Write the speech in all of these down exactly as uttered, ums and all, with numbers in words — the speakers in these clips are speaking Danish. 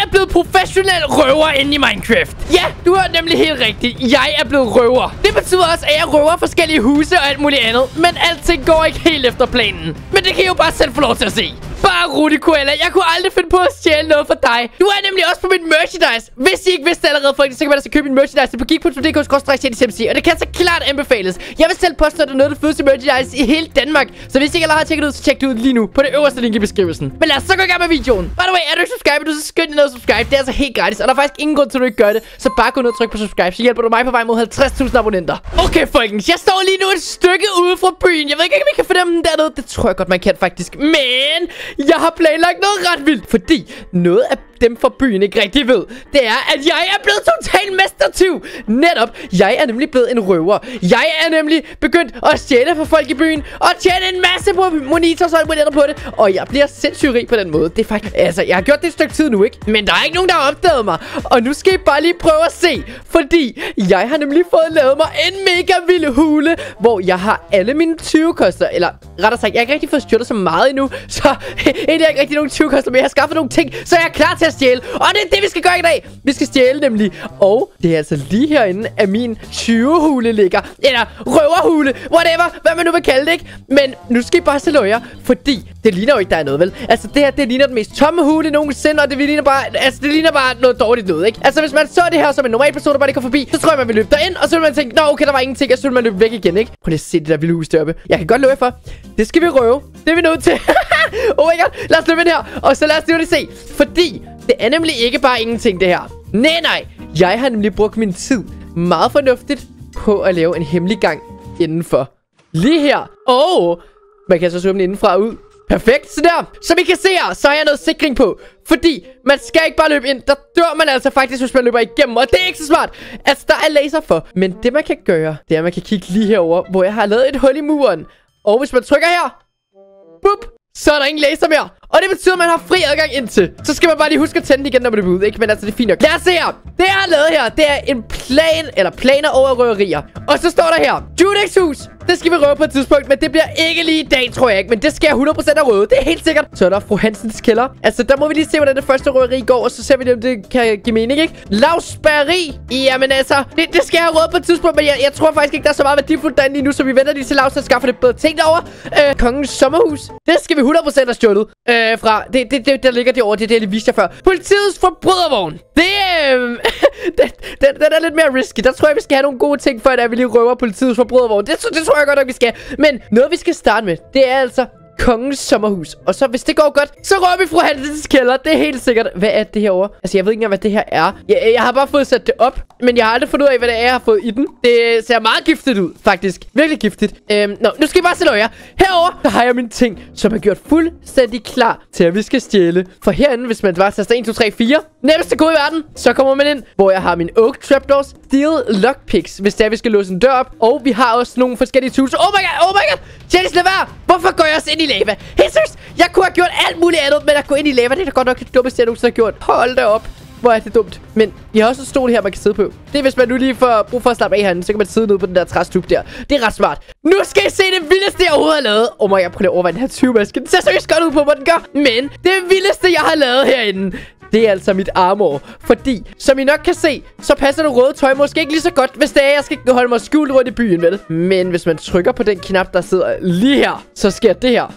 er blevet professionel røver inde i Minecraft. Ja, du hørte nemlig helt rigtigt. Jeg er blevet røver. Det betyder også, at jeg røver forskellige huse og alt muligt andet. Men alting går ikke helt efter planen. Men det kan I jo bare selv få lov til at se. Bare rolig, Koala. Jeg kunne aldrig finde på at stjæle noget for dig. Du er nemlig også på mit merchandise. Hvis I ikke vidste allerede, folk, så kan man altså købe min merchandise på geek punktum d k bindestreg og det kan så klart anbefales. Jeg vil selv påstå, at det er noget af det fedeste merchandise i hele Danmark. Så hvis I ikke allerede har tjekket ud, så tjek det ud lige nu på det øverste link i beskrivelsen. Men lad os så gå i gang med videoen. By the way, er du ikke subscribed, du så skynd dig ned og subscribe. Det er altså helt gratis, og der er faktisk ingen grund til, at du ikke gør det. Så bare gå ned og tryk på subscribe, så hjælper du mig på vej mod halvtreds tusind abonnenter. Okay, folkens, jeg står lige nu et stykke ude fra byen. Jeg ved ikke, om I kan fornemme den dernede. Det tror jeg godt, man kan faktisk. Men jeg har planlagt noget ret vildt, fordi noget af dem fra byen ikke rigtig ved, det er, at jeg er blevet total mestertyv. Netop, jeg er nemlig blevet en røver. Jeg er nemlig begyndt at stjæle fra folk i byen, og tjene en masse på monitors og alt på det, og jeg bliver sindssygt rig på den måde. Det er faktisk, altså, jeg har gjort det et stykke tid nu, ikke? Men der er ikke nogen, der har opdaget mig, og nu skal I bare lige prøve at se, fordi jeg har nemlig fået lavet mig en mega vild hule, hvor jeg har alle mine tyvekoster, eller rettere sagt, jeg har ikke rigtig fået stjålet så meget endnu, så egentlig er ikke rigtig nogen tyvekoster, men jeg har skaffet nogle ting, så jeg er klar til at stjæle. Og det er det, vi skal gøre i dag. Vi skal stjæle nemlig. Og det er altså lige herinde, at min tyvehule ligger. Eller røverhule. Whatever. Hvad man nu vil kalde det, ikke? Men nu skal I bare se løjer. Fordi det ligner jo ikke, der er noget, vel? Altså det her, det ligner den mest tomme hule nogensinde. Og det ligner bare, altså det ligner bare noget dårligt noget, ikke? Altså hvis man så det her som en normal person, der bare ikke går forbi, så tror jeg, man vil løbe derind. Og så vil man tænke, nå okay, der var ingenting. Og så vil man løbe væk igen, ikke? Prøv lige at se det der vilde hus deroppe. Jeg kan godt løbe for. Det skal vi røve. Det er vi nødt til. Oh my god. Lad os løbe ind her. Og så lad os lige se. Fordi det er nemlig ikke bare ingenting, det her. Nej, nej. Jeg har nemlig brugt min tid meget fornuftigt på at lave en hemmelig gang indenfor. Lige her. Og man kan så svømme den indenfra ud. Perfekt, så der. Som I kan se her, så har jeg noget sikring på. Fordi man skal ikke bare løbe ind. Der dør man altså faktisk, hvis man løber igennem. Og det er ikke så smart. Altså, der er laser for. Men det man kan gøre, det er, at man kan kigge lige herover, hvor jeg har lavet et hul i muren. Og hvis man trykker her, bup, så er der ingen laser mere. Og det betyder, at man har fri adgang indtil. Så skal man bare lige huske at tænde igen, når man er ude, ikke? Men altså, det er fint nok. Lad os se her. Det jeg har lavet her, det er en plan, eller planer over røverier. Og så står der her, Judex hus. Det skal vi røve på et tidspunkt, men det bliver ikke lige i dag, tror jeg ikke. Men det skal jeg hundrede procent af røve. Det er helt sikkert. Så er der fru Hansens kælder. Altså, der må vi lige se, hvordan det første røveri går. Og så ser vi, om det kan give mening, ikke? Lavsbæreri. Jamen altså, det, det skal jeg have røve på et tidspunkt. Men jeg, jeg tror faktisk ikke, der er så meget værdifuldt derinde lige nu. Så vi venter lige til Lavs at skaffe det bedre ting derovre. Øh, kongens sommerhus. Det skal vi hundrede procent have stjålet. Øh, fra. Det, det, det, der ligger derovre. Det er det, jeg lige viste jer før. Politiets forbrydervogn. Det øh, den, den, den er lidt mere risky. Der tror jeg, vi skal have nogle gode ting, før vi lige røver politiets forbrydervogn. Det, det tror jeg godt nok, vi skal. Men noget, vi skal starte med, det er altså kongens sommerhus. Og så, hvis det går godt, så rører vi fru Hansens kælder. Det er helt sikkert. Hvad er det herovre? Altså, jeg ved ikke engang, hvad det her er. Jeg, jeg har bare fået sat det op, men jeg har aldrig fundet ud af, hvad det er, jeg har fået i den. Det ser meget giftigt ud, faktisk. Virkelig giftigt. Øhm, nå, nu skal I bare se løjer. Herovre, der har jeg mine ting, som er gjort fuldstændig klar til, at vi skal stjæle. For herinde, hvis man bare taster en, to, tre, fire, nemmeste kode i verden, så kommer man ind, hvor jeg har min oak trapdoors, steel lockpicks, hvis det er, vi skal låse en dør op. Og vi har også nogle forskellige tools. Oh my god, oh my god. Janice, lad være. Hvorfor går jeg også ind i lava? Helt seriøst, jeg kunne have gjort alt muligt andet, men at gå ind i lava, det er da godt nok det dummeste, jeg nogensinde har gjort. Hold da op. Hvor er det dumt. Men jeg har også en stol her, man kan sidde på. Det er, hvis man nu lige får brug for at slappe af herinde, så kan man sidde nede på den der træstup der. Det er ret smart. Nu skal I se det vildeste, jeg overhovedet har lavet. Åh, oh my god, prøv lige at overveje den her tyvemaske. Den ser seriøst godt ud på, hvor den gør. Men det vildeste, jeg har lavet herinde, det er altså mit armor. Fordi, som I nok kan se, så passer det røde tøj måske ikke lige så godt, hvis det er, jeg skal holde mig skjult rundt i byen, vel? Men hvis man trykker på den knap, der sidder lige her, så sker det her.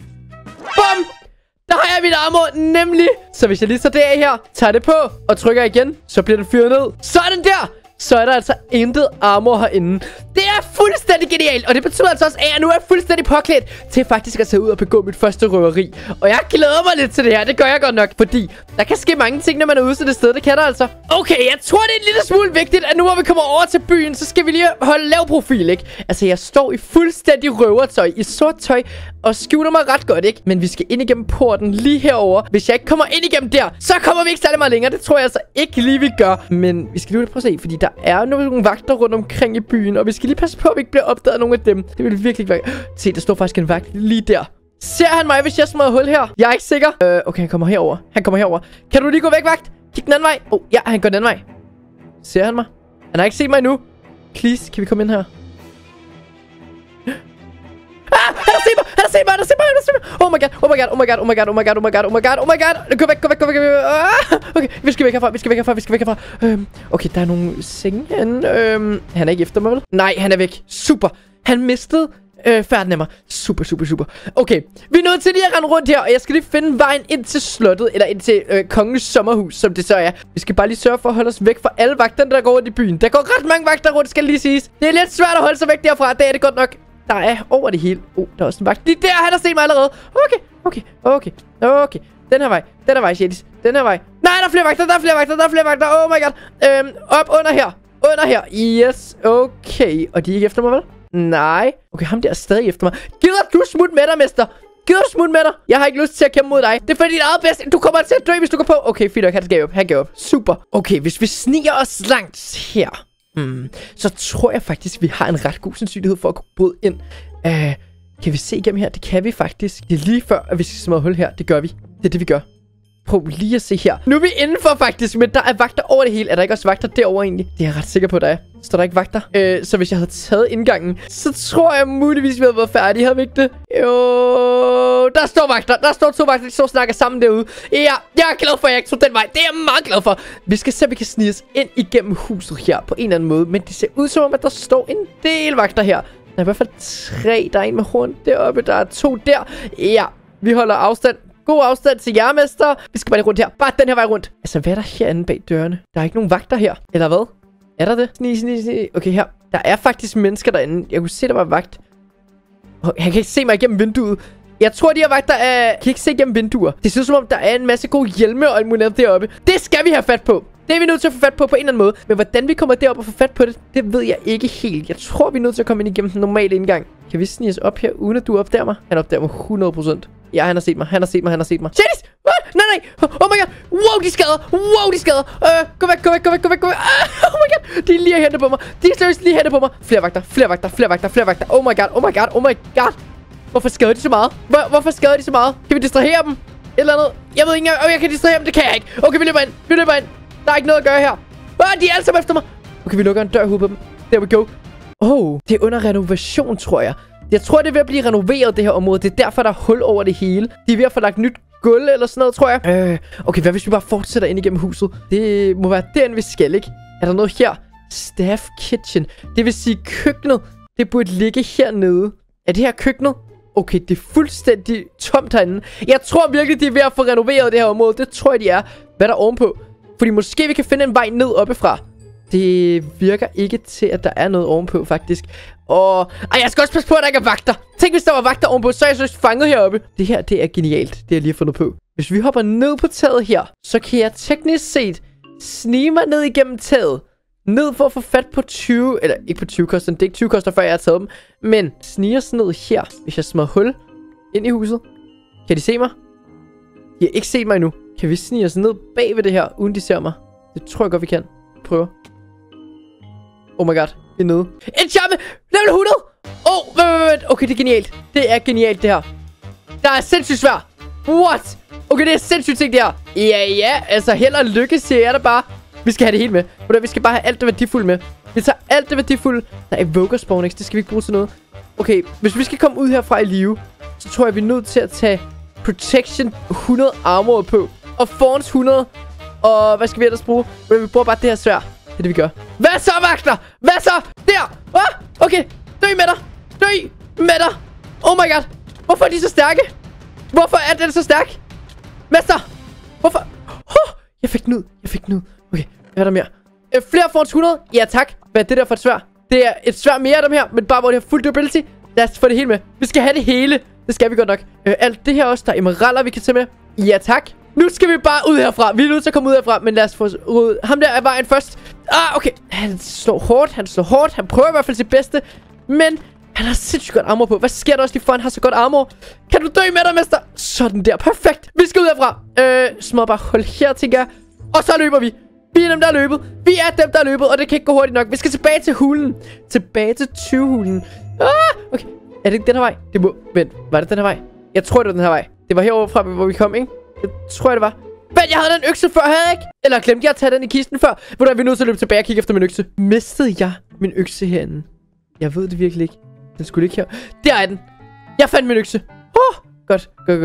Bum! Der har jeg mit armor, nemlig. Så hvis jeg lige så det af her, tager det på og trykker igen, så bliver den fyret ned. Sådan der! Så er der altså intet armor herinde. Det er fuldstændig genialt. Og det betyder altså også, at jeg nu er fuldstændig påklædt til faktisk at tage ud og begå mit første røveri. Og jeg glæder mig lidt til det her. Det gør jeg godt nok. Fordi der kan ske mange ting, når man er ude til det sted. Det kan der altså. Okay, jeg tror, det er en lille smule vigtigt, at nu hvor vi kommer over til byen, så skal vi lige holde lav profil, ikke? Altså, jeg står i fuldstændig røvertøj, i sort tøj, og skjuler mig ret godt, ikke? Men vi skal ind igennem porten lige herover. Hvis jeg ikke kommer ind igennem der, så kommer vi ikke særlig meget længere. Det tror jeg altså ikke lige, vi gør. Men vi skal lige prøve at se, fordi der er nogle vagter rundt omkring i byen, og vi skal lige passe på, at vi ikke bliver opdaget af nogle af dem. Det vil virkelig ikke være. Se, der står faktisk en vagt lige der. Ser han mig, hvis jeg smadrer hul her? Jeg er ikke sikker. Øh, okay, han kommer herover. Han kommer herover. Kan du lige gå væk, vagt? Kig den anden vej. Åh, oh, ja, han går den anden vej. Ser han mig? Han har ikke set mig endnu. Please, kan vi komme ind her? Ah, han har set mig! Han har set mig! Han har set mig! Han har set mig! Oh my god! Oh my god! Oh my god! Oh my god! Oh my god! Oh my god! Oh my god! Oh my god! Gå væk! Gå væk! Gå væk! Ah, okay, okay, vi skal væk herfra, vi skal væk herfra, vi skal væk herfra. Øhm, okay, der er nogle senge herinde. Øhm, han er ikke efter mig, vel? Nej, han er væk. Super. Han mistede øh, færden af mig. Super, super, super. Okay, vi er nødt til lige at rende rundt her, og jeg skal lige finde vejen ind til slottet, eller ind til øh, kongens sommerhus, som det så er. Vi skal bare lige sørge for at holde os væk fra alle vagterne, der går rundt i byen. Der går ret mange vagter rundt, skal lige siges. Det er lidt svært at holde sig væk derfra, det er det godt nok. Der er over det hele. Oh, der er også en vagt. Lige der, han har set mig allerede. Okay, okay, okay, okay. Den her vej, den her vej, Shadis. Den her vej. Nej, der er flere vagter, der er flere vagter, der er flere vagter. Oh my god. Øhm, op under her. Under her. Yes, okay. Og de er ikke efter mig, vel? Nej. Okay, ham der er stadig efter mig. Gider du smutte med dig, mester? Gider du smutte med dig? Jeg har ikke lyst til at kæmpe mod dig. Det er for dit eget bedste. Du kommer til at dø, hvis du går på. Okay, fint nok. Han gav op. Han gav op. Super. Okay, hvis vi sniger os langt her, hmm, så tror jeg faktisk, vi har en ret god sandsynlighed for at kunne bryde ind. Uh, kan vi se igennem her? Det kan vi faktisk. Det er lige før, at vi skal smadre hul her. Det gør vi. Det er det, vi gør. Prøv lige at se her. Nu er vi indenfor faktisk, men der er vagter over det hele. Er der ikke også vagter derovre egentlig? Det er jeg ret sikker på, der er. Står der ikke vagter? Øh, så hvis jeg havde taget indgangen, så tror jeg muligvis, vi havde været færdige. Havde vi ikke det? Jo, der står vagter. Der står to vagter, de står og snakker sammen derude. Ja, jeg er glad for, at jeg ikke tog den vej. Det er jeg meget glad for. Vi skal se, om vi kan snige os ind igennem huset her på en eller anden måde. Men det ser ud som om, at der står en del vagter her. Der er i hvert fald tre. Der er en med horn deroppe. Der er to der. Ja, vi holder afstand. God afstand til jer, mester. Vi skal bare lige rundt her. Bare den her vej rundt. Altså, hvad er der herinde bag dørene? Der er ikke nogen vagter her. Eller hvad? Er der det? Sni, sni, sni. Okay, her. Der er faktisk mennesker derinde. Jeg kunne se, der var vagt. Oh, han kan ikke se mig igennem vinduet. Jeg tror, de her vagter er... kan ikke se igennem vinduer. Det ser ud som om, der er en masse gode hjelme og alt muligt deroppe. Det skal vi have fat på. Det er vi nødt til at få fat på på en eller anden måde. Men hvordan vi kommer derop og få fat på det, det ved jeg ikke helt. Jeg tror, vi er nødt til at komme ind igennem den normale indgang. Kan vi snige os op her, uden at du opdager mig? Han opdager mig hundrede procent. Ja, han har set mig. Han har set mig. Han har set mig. Shadis! What? Nej, nej. Oh my god. Wow, de skader. Wow, de skader. Uh, gå væk, gå væk, gå væk, gå væk, gå væk. Uh, oh my god. De er lige hentet på mig. De er seriøst lige hentet på mig. Flere vagter, flere vagter, flere vagter, flere vagter. Oh my god, oh my god, oh my god. Hvorfor skader de så meget? Hvor, hvorfor skader de så meget? Kan vi distrahere dem? Et eller andet. Jeg ved ikke engang, om jeg kan distrahere dem. Det kan jeg ikke. Okay, vi løber ind. Vi løber ind. Der er ikke noget at gøre her. Uh, de er alle sammen efter mig. Okay, vi lukker en dør i hovedet på dem. There we go. Oh, det er under renovation, tror jeg. Jeg tror, det er ved at blive renoveret, det her område. Det er derfor, der er hul over det hele. De er ved at få lagt nyt gulv eller sådan noget, tror jeg. Øh, okay, hvad hvis vi bare fortsætter ind igennem huset? Det må være den, vi skal, ikke? Er der noget her? Staff kitchen. Det vil sige køkkenet. Det burde ligge hernede. Er det her køkkenet? Okay, det er fuldstændig tomt herinde. Jeg tror virkelig, de er ved at få renoveret det her område. Det tror jeg, de er. Hvad er der ovenpå? Fordi måske vi kan finde en vej ned oppefra. Det virker ikke til, at der er noget ovenpå, faktisk. Og ej, jeg skal også passe på, at der ikke er vagter. Tænk, hvis der var vagter ovenpå, så er jeg så fanget heroppe. Det her, det er genialt. Det har jeg lige fundet på. Hvis vi hopper ned på taget her, så kan jeg teknisk set snige mig ned igennem taget. Ned for at få fat på tyve... Eller ikke på tyve koster. Det er ikke tyve koster, før jeg har taget dem. Men snige os ned her, hvis jeg smadrer hul ind i huset. Kan de se mig? De har ikke set mig endnu. Kan vi snige os ned bag ved det her, uden de ser mig? Det tror jeg godt, vi kan. Prøv. Oh my god, det er nede. En charme! Level hundrede! Åh, oh, vent, vent, vent. Okay, det er genialt. Det er genialt, det her. Der er sindssygt svært. What? Okay, det er sindssygt ting, det her. Ja, ja. Altså, held og lykke, siger jeg da bare. Vi skal have det hele med. Vi skal bare have alt det værdifulde med. Vi tager alt det værdifulde. Der er Evoker Spawnix. Det skal vi ikke bruge til noget. Okay, hvis vi skal komme ud herfra i live, så tror jeg, vi er nødt til at tage Protection hundrede armor på. Og Forns hundrede. Og hvad skal vi ellers bruge? Vi bruger bare det her sværd. Det er det, vi gør. Hvad så, vagter? Hvad så? Der! Ah, okay. Dø med dig. Dø med dig. Oh my god. Hvorfor er de så stærke? Hvorfor er den så stærk? Mester! Hvorfor? Oh, jeg fik den ud. Jeg fik den ud. Okay, hvad er der mere? Øh, flere Forns hundrede? Ja, tak. Hvad er det der for et sværd? Det er et sværd mere af dem her, men bare hvor det har fuld durability. Lad os få det hele med. Vi skal have det hele. Det skal vi godt nok. Øh, alt det her også. Der er emeralder, vi kan tage med. Ja, tak. Nu skal vi bare ud herfra. Vi er nødt til at komme ud herfra, men lad os få ryddet ham der af vejen først. Ah, okay. Han slår hårdt. Han slår hårdt. Han prøver i hvert fald sit bedste. Men han har sindssygt godt armor på. Hvad sker der også lige for, han har så godt armor? Kan du dø med dig, mester? Sådan der. Perfekt. Vi skal ud herfra. Øh, små bare hold her, tænker jeg. Og så løber vi. Vi er dem, der er løbet. Vi er dem, der er løbet, og det kan ikke gå hurtigt nok. Vi skal tilbage til hulen. Tilbage til tyve-hulen. Ah, okay. Er det ikke den her vej? Det må... Vent, var det den her vej? Jeg tror, det var den her vej. Det var herovre fra, hvor vi kom, ikke? Det tror jeg, det var. Vent, jeg havde den økse før, havde jeg ikke? Eller glemte jeg at tage den i kisten før? Hvordan er vi nødt til at løbe tilbage og kigge efter min økse? Mistede jeg min økse herinde? Jeg ved det virkelig ikke. Den skulle ikke her. Der er den. Jeg fandt min økse. Oh, godt, godt, godt.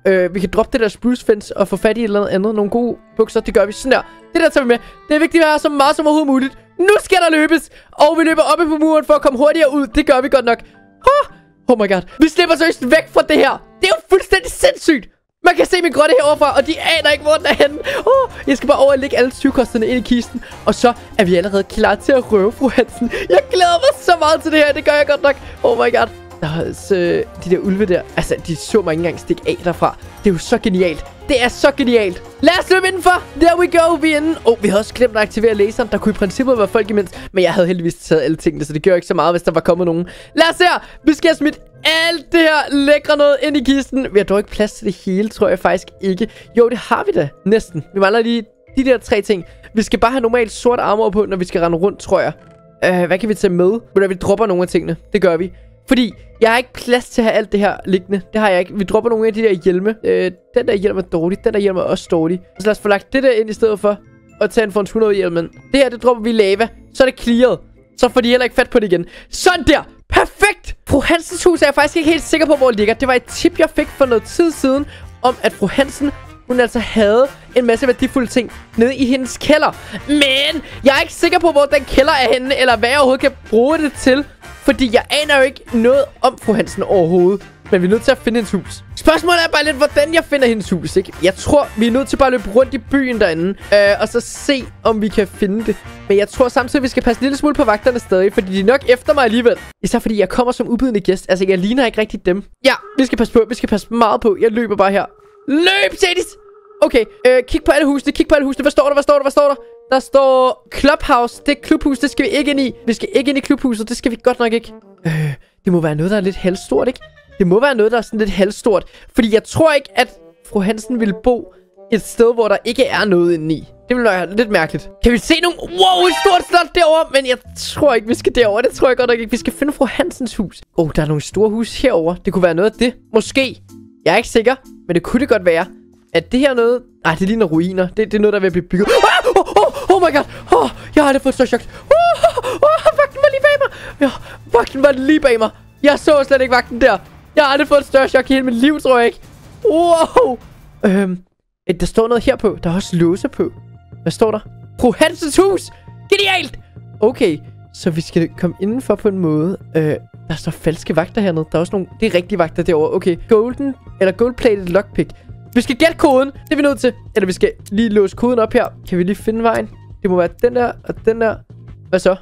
Øh, vi kan droppe det der spruce fence og få fat i et eller andet andet. Nogle gode bukser, det gør vi. Sådan der. Det der tager vi med. Det er vigtigt at have så meget som overhovedet muligt. Nu skal der løbes. Og vi løber oppe på muren for at komme hurtigere ud. Det gør vi godt nok. Oh, oh my god. Vi slipper seriøst væk fra det her. Det er jo fuldstændig sindssygt. Man kan se min grotte heroverfra, og de aner ikke, hvor den er henne. Oh, jeg skal bare over og lægge alle tyvekosterne ind i kisten. Og så er vi allerede klar til at røve fru Hansen. Jeg glæder mig så meget til det her. Det gør jeg godt nok. Oh my god. Der er også, øh, de der ulve der. Altså, de så mig ikke engang stikke af derfra. Det er jo så genialt. Det er så genialt. Lad os løbe indenfor. There we go. Vi er inde. Oh, vi havde også glemt at aktivere laseren. Der kunne i princippet være folk imens. Men jeg havde heldigvis taget alle tingene, så det gør ikke så meget, hvis der var kommet nogen. Lad os her. Vi skal have smidt alt det her lækre noget ind i kisten. Vi har dog ikke plads til det hele, tror jeg faktisk ikke. Jo, det har vi da. Næsten. Vi mangler lige de der tre ting. Vi skal bare have normalt sort armor på, når vi skal rende rundt, tror jeg. Uh, hvad kan vi tage med? Hvordan vi dropper nogle af tingene. Det gør vi. Fordi jeg har ikke plads til at have alt det her liggende. Det har jeg ikke. Vi dropper nogle af de der hjelme. Øh, den der hjelm er dårlig. Den der hjelm er også dårlig. Så lad os få lagt det der ind i stedet for. Og tage en for en hundrede hjelmen. Det her, det dropper vi i lava. Så er det clearet. Så får de heller ikke fat på det igen. Sådan der. Perfekt. Fru Hansens hus er jeg faktisk ikke helt sikker på, hvor det ligger. Det var et tip, jeg fik for noget tid siden. Om at fru Hansen, hun altså havde en masse værdifulde ting nede i hendes kælder. Men jeg er ikke sikker på, hvor den kælder er henne. Eller hvad jeg overhovedet kan bruge det til. Fordi jeg aner jo ikke noget om fru Hansen overhovedet. Men vi er nødt til at finde hendes hus. Spørgsmålet er bare lidt, hvordan jeg finder hendes hus, ikke? Jeg tror, vi er nødt til bare at løbe rundt i byen derinde. Øh, og så se, om vi kan finde det. Men jeg tror samtidig, vi skal passe en lille smule på vagterne stadig. Fordi de er nok efter mig alligevel. Især fordi jeg kommer som ubydende gæst. Altså, jeg ligner ikke rigtig dem. Ja, vi skal passe på. Vi skal passe meget på. Jeg løber bare her. Løb, Sadis! Okay, øh, kig på alle husene. Kig på alle husene. Hvad står der? Hvad står der? Hvad står der? Der står Clubhouse. Det er klubhus. Det skal vi ikke ind i. Vi skal ikke ind i klubhuset. Det skal vi godt nok ikke. Øh, det må være noget, der er lidt halvstort, ikke? Det må være noget, der er sådan lidt halvstort. Fordi jeg tror ikke, at fru Hansen ville bo et sted, hvor der ikke er noget inde i. Det ville være lidt mærkeligt. Kan vi se nogle... Wow, et stort slot derovre. Men jeg tror ikke, vi skal derover. Det tror jeg godt nok ikke. Vi skal finde fru Hansens hus. Åh, oh, der er nogle store hus herover. Det kunne være noget af det. Måske. Jeg er ikke sikker. Men det kunne det godt være. At det her noget... Nej, det ligner ruiner. Det, det er noget, der vil blive bygget. Ah! Oh, oh, oh my god. Oh, jeg har aldrig fået så chok. Oh, oh, oh, vagten var lige bag mig. Ja, vagten var lige bag mig. Jeg så slet ikke vagten der. Jeg har aldrig fået et større chok i hele mit liv, tror jeg ikke. Wow. Øhm, der står noget her på. Der er også låse på. Hvad står der? Fru Hansens hus. Genialt. Okay, så vi skal komme indenfor på en måde. Øh, der står falske vagter hernede. Der er også nogle... Det er rigtige vagter derovre. Okay, golden... Eller gold-plated lockpick. Vi skal gætte koden. Det er vi nødt til. Eller vi skal lige låse koden op her. Kan vi lige finde vejen? Det må være den der og den der. Hvad så?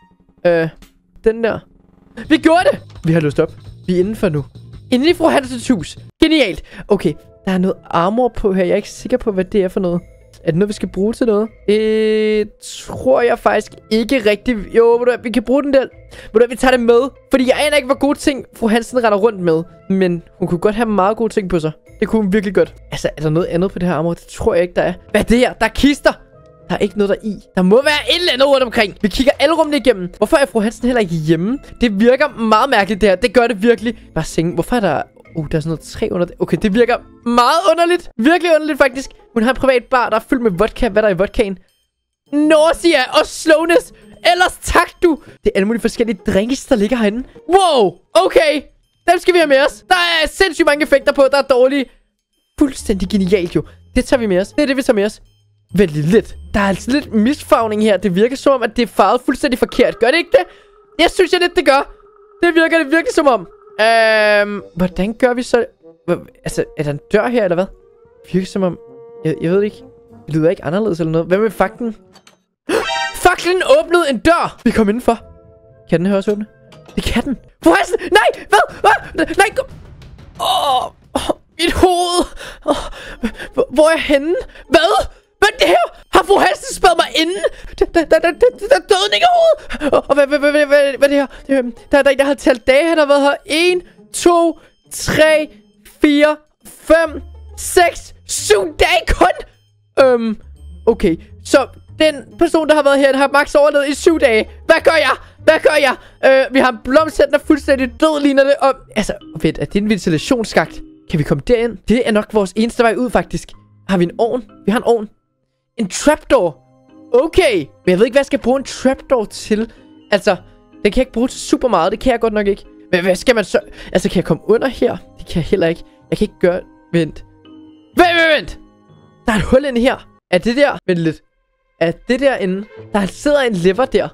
Øh, den der. Vi gjorde det! Vi har låst op. Vi er indenfor nu. Inden i fru Hansens hus. Genialt. Okay, der er noget armor på her. Jeg er ikke sikker på, hvad det er for noget. Er det noget, vi skal bruge til noget? Det tror jeg faktisk ikke rigtigt. Jo, vi kan bruge den der. Vi tager det med. Fordi jeg aner ikke, hvor gode ting fru Hansen render rundt med. Men hun kunne godt have meget gode ting på sig. Det kunne hun virkelig godt. Altså, er der noget andet på det her armor? Det tror jeg ikke, der er. Hvad er det her? Der er kister. Der er ikke noget der i. Der må være et eller andet rundt omkring. Vi kigger alle rummene igennem. Hvorfor er fru Hansen heller ikke hjemme? Det virker meget mærkeligt, det her. Det gør det virkelig. Bare senge. Hvorfor er der... Uh, der er sådan noget træ under det. Okay, det virker meget underligt. Virkelig underligt, faktisk. Hun har en privat bar, der er fyldt med vodka. Hvad er der i vodkaen? Nausea og slowness. Ellers tak, du. Det er alle mulige forskellige drinks, der ligger herinde. Wow. Okay. Dem skal vi have med os. Der er sindssygt mange effekter på, der er dårlige. Fuldstændig genialt, jo. Det tager vi med os. Det er det, vi tager med os. Vent lidt. Der er altså lidt misfarvning her. Det virker som om, at det er farvet fuldstændig forkert. Gør det ikke det? Jeg synes jeg lidt, det gør. Det virker det virkelig som om. Øhm, hvordan gør vi så... Altså, er der en dør her, eller hvad? Det virker som om... Jeg, jeg ved ikke. Det lyder ikke anderledes eller noget. Hvad med faklen? Faklen åbnede en dør! Vi kom indenfor. Kan den her også åbne? Det kan den. Fru Hansen! Nej! Hvad? Hvad? Nej! Kom. Åh! Oh, mit hoved! Oh, hvor er jeg henne? Hvad? Hvad er det her? Har fru Hansen spadet mig inde? Der, der, der, der, der er døden ikke i hovedet! Og hvad, hvad, hvad, hvad, hvad, hvad er det her? Der er der en, der har talt dage. Han har været her. en, to, tre, fire, fem, seks, syv dage kun! Øhm, okay. Så den person, der har været her, har max overlevet i syv dage. Hvad gør jeg? Hvad gør jeg? Øh, vi har en blomst, der er fuldstændig død, ligner det. Og, altså, vent, er det en ventilationsskagt? Kan vi komme derind? Det er nok vores eneste vej ud, faktisk. Har vi en ovn? Vi har en ovn. En trapdoor. Okay. Men jeg ved ikke, hvad jeg skal bruge en trapdoor til. Altså, den kan jeg ikke bruge til super meget. Det kan jeg godt nok ikke. Men hvad skal man så... Altså, kan jeg komme under her? Det kan jeg heller ikke. Jeg kan ikke gøre... Vent. Vent, vent, vent. Der er et hul inde her. Er det der? Vent lidt. Er det derinde? Der sidder en lever der.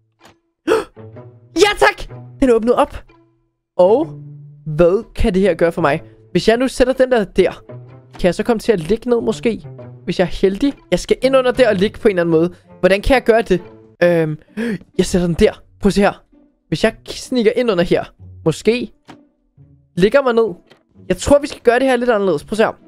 Ja, tak! Den er åbnet op. Og hvad kan det her gøre for mig? Hvis jeg nu sætter den der der, kan jeg så komme til at ligge ned måske? Hvis jeg er heldig. Jeg skal ind under der og ligge på en eller anden måde. Hvordan kan jeg gøre det? Øhm, jeg sætter den der. Prøv at se her. Hvis jeg sniger ind under her. Måske. Ligger mig ned. Jeg tror, vi skal gøre det her lidt anderledes. Prøv at se her.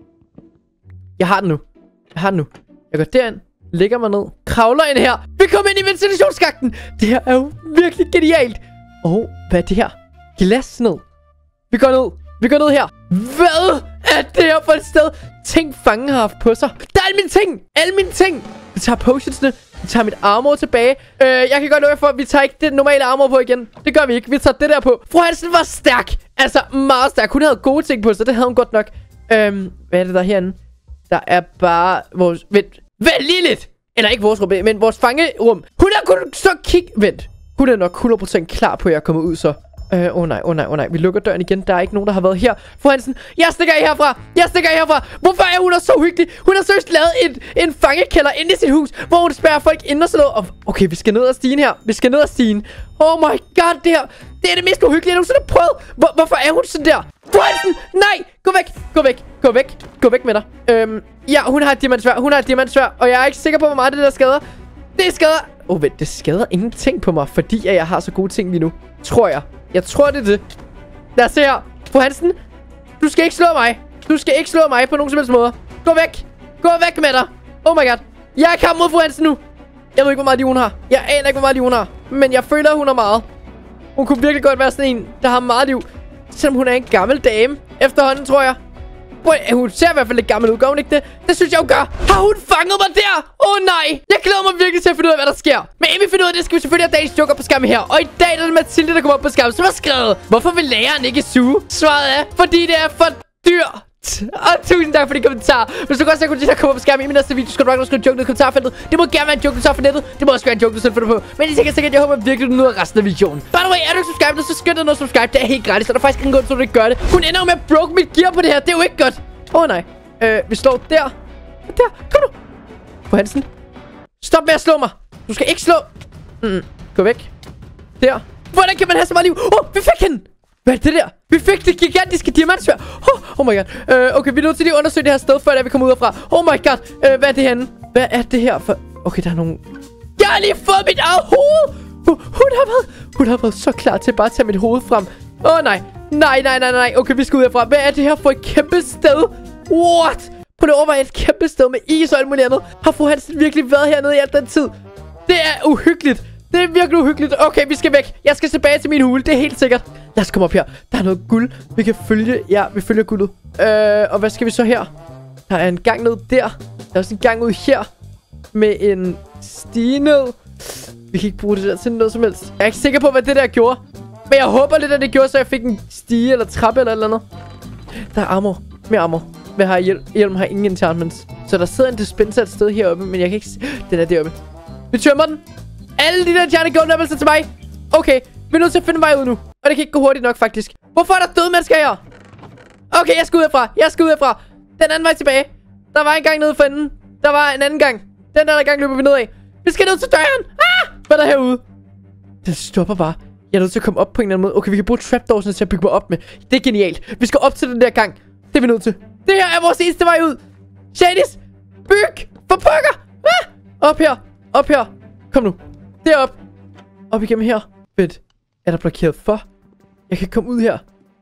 Jeg har den nu. Jeg har den nu. Jeg går derind. Ligger mig ned. Kravler ind her. Vi kommer ind i ventilationsskakten. Det her er jo virkelig genialt. Og hvad er det her? Glas ned. Vi går ned. Vi går ned her. Hvad er det her for et sted? Ting fangen har haft på sig. Der er alle mine ting. Alle mine ting. Vi tager potionsene. Vi tager mit armor tilbage. Øh, jeg kan godt love jer for, at vi tager ikke det normale armor på igen. Det gør vi ikke. Vi tager det der på. Fru Hansen var stærk. Altså meget stærk. Hun havde gode ting på sig. Det havde hun godt nok. Øhm, hvad er det der herinde? Der er bare vores... Vent. Vent lige lidt. Eller ikke vores rum, men vores fangerum. Hun er kun så kig... Vent. Hun er nok hundrede procent klar på, at jeg kommer ud så. Åh øh, oh nej, åh oh nej, åh oh nej. Vi lukker døren igen. Der er ikke nogen, der har været her. Fru Hansen, jeg stikker af herfra. Jeg stikker af herfra. Hvorfor er hun så hyggelig? Hun har seriøst lavet en, en fangekælder inde i sit hus, hvor hun spærrer folk ind og sådan noget. Okay, vi skal ned ad stigen her. Vi skal ned ad stigen. Oh my god, det her. Det er det mest uhyggelige, jeg nogensinde har prøvet. Hvor, hvorfor er hun sådan der? Fru Hansen, nej. Gå væk. Gå væk. Gå væk. Gå væk med dig. Øhm, ja, hun har et diamantsværd. Hun har et diamantsværd. Og jeg er ikke sikker på, hvor meget det der skader. Det skader... Åh, oh, vent. Det skader ingenting på mig, fordi jeg har så gode ting lige nu. Tror jeg. Jeg tror, det er det. Lad os se her. Fru Hansen, du skal ikke slå mig. Du skal ikke slå mig på nogen som helst måde. Gå væk. Gå væk med dig. Oh my god. Jeg er kamp mod Fru Hansen nu. Jeg ved ikke, hvor meget liv hun har. Jeg aner ikke, hvor meget liv hun har. Men jeg føler, hun har meget. Hun kunne virkelig godt være sådan en, der har meget liv. Selvom hun er en gammel dame. Efterhånden, tror jeg. Hun ser i hvert fald lidt gammel ud, gør hun ikke det? Det synes jeg, hun gør. Har hun fanget mig der? Åh oh, nej. Jeg glæder mig virkelig til at finde ud af, hvad der sker. Men inden vi finder ud af det, skal vi selvfølgelig have dagens joker på skærmen her. Og i dag der er det Mathilde, der kommer op på skærmen, som har skrevet: hvorfor vil læreren ikke suge? Svaret er, fordi det er for dyrt. Og tusind tak for de kommentarer. Hvis du godt ser, at komme op på skærmen i min næste video, skal du nok skrive joke ned i kommentarfeltet. Det må gerne være en joke, du tager for nettet. Det må også være en joke, du selv finder på. Men I tænker sikkert, jeg håber virkelig, du nyder resten af videoen. By the way, er du ikke subscribed, så skynd dig noget subscribe. Det er helt gratis, så der er faktisk ingen grund til, at du ikke gør det. Hun ender jo med at broke mit gear på det her. Det er jo ikke godt. Åh oh, nej. Øh, vi slår der. Der. Kom nu. Fru Hansen. Stop med at slå mig. Du skal ikke slå. Mm. Gå væk. Der. Hvordan kan man have så meget liv? Åh, oh, vi fik hende. Hvad er det der? Vi fik det gigantiske diamantsværd. Oh, oh my god. Øh, okay, vi er nødt til lige at undersøge det her sted, før vi kommer ud herfra. Oh my god. Øh, hvad er det henne? Hvad er det her for... Okay, der er nogen... Jeg har lige fået mit eget hoved. Uh, hun har været... Hun har været så klar til bare at tage mit hoved frem. Åh oh, nej. Nej, nej, nej, nej. Okay, vi skal ud herfra. Hvad er det her for et kæmpe sted? What? Prøv at overveje et kæmpe sted med is og alt muligt andet. Har Fru Hansen virkelig været hernede i al den tid? Det er uhyggeligt. Det er virkelig uhyggeligt. Okay, vi skal væk. Jeg skal tilbage til min hule. Det er helt sikkert. Lad os komme op her. Der er noget guld. Vi kan følge... Ja, vi følger guldet. Øh, og hvad skal vi så her? Der er en gang ned der. Der er også en gang ud her. Med en stige ned. Vi kan ikke bruge det der til noget som helst. Jeg er ikke sikker på, hvad det der gjorde. Men jeg håber lidt, at det gjorde, så jeg fik en stige eller trappe eller eller andet. Der er armor. Mere armor. Hvad har hjælm? Hjelm har ingen enchantments. Så der sidder en dispenser et sted heroppe, men jeg kan ikke se... Den er deroppe. Vi tømmer den. Alle de der enchanted gold levels er til mig. Okay, vi er nødt til at finde vej ud nu. Og det kan ikke gå hurtigt nok, faktisk. Hvorfor er der døde mennesker her? Okay, jeg skal ud herfra. Jeg skal ud herfra. Den anden vej tilbage. Der var en gang nede for enden. Der var en anden gang. Den der gang løber vi ned af. Vi skal ned til døren. Ah! Hvad er der herude? Den stopper bare. Jeg er nødt til at komme op på en eller anden måde. Okay, vi kan bruge trapdoorsene til at bygge mig op med. Det er genialt. Vi skal op til den der gang. Det er vi nødt til. Det her er vores eneste vej ud. Shadys, byg for pokker. Ah! Op her. Op her. Kom nu. Derop. Op igennem her. Vent. Er der blokeret for? Jeg kan komme ud her.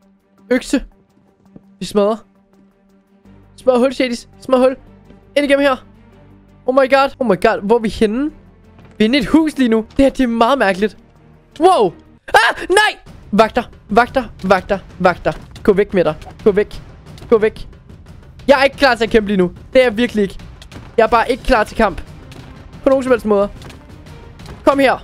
Økse. Vi smadrer. Smadrer hul, Shadys. Smadrer hul. Ind igennem her. Oh my god. Oh my god. Hvor er vi henne? Vi er inde i et hus lige nu. Det her, det er meget mærkeligt. Wow. Ah, nej. Vagter. Vagter. Vagter. Vagter. Gå væk med dig. Gå væk. Gå væk. Jeg er ikke klar til at kæmpe lige nu. Det er jeg virkelig ikke. Jeg er bare ikke klar til kamp. På nogen som helst måde. Kom her.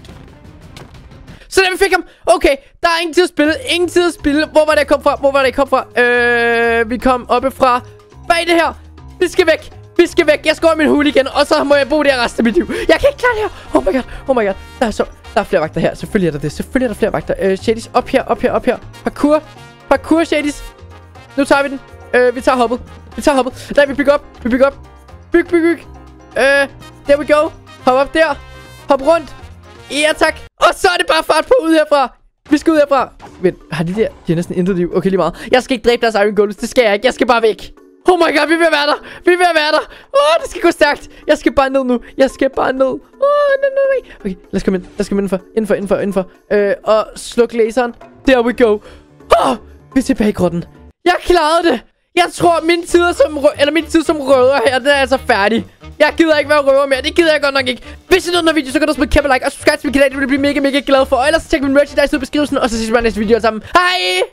Så der vi fik ham. Okay, der er ingen tid at spille. Ingen tid at spille. Hvor var det jeg kom fra? Hvor var det jeg kom fra? Øh, vi kom oppe fra bag det her. Vi skal væk. Vi skal væk. Jeg skal over min hule igen. Og så må jeg bo der resten af mit liv. Jeg kan ikke klare det her. Oh my god. Oh my god. Der er så... Der er flere vagter her. Selvfølgelig er der det. Selvfølgelig er der flere vagter. Øh, Shadys. Op her. Op her. Op her. Parkour. Parkour, Shadys. Nu tager vi den. Øh, vi tager hoppet. Vi tager hoppet. Nej, vi bygger op. Vi bygger op. Byg, byg, byg. Øh, there we go. Hop op der. Hop rundt. Ja, tak. Og så er det bare fart på ud herfra. Vi skal ud herfra. Vent, har de der? De har næsten intet liv. Okay, lige meget. Jeg skal ikke dræbe deres Iron Golems. Det skal jeg ikke. Jeg skal bare væk. Oh my god, vi er ved at være der. Vi er ved at være der. Åh, oh, det skal gå stærkt. Jeg skal bare ned nu. Jeg skal bare ned. Åh, oh, nej, nej, nej. Okay, lad os komme ind. Lad os komme indenfor. Indenfor, indenfor, indenfor. Øh, og sluk laseren. There we go. Åh, oh, vi er tilbage i grotten. Jeg klarede det. Jeg tror, min tid som, eller min tid som røver her, den er altså færdig. Jeg gider ikke være røver mere. Det gider jeg godt nok ikke. Hvis I nåede den her video, så kan du smide et kæmpe like og subscribe til min kanal. Det vil jeg blive mega, mega glad for. Og ellers så tjek min merchandise ud i beskrivelsen. Og så ses vi bare næste video alle sammen. Hej!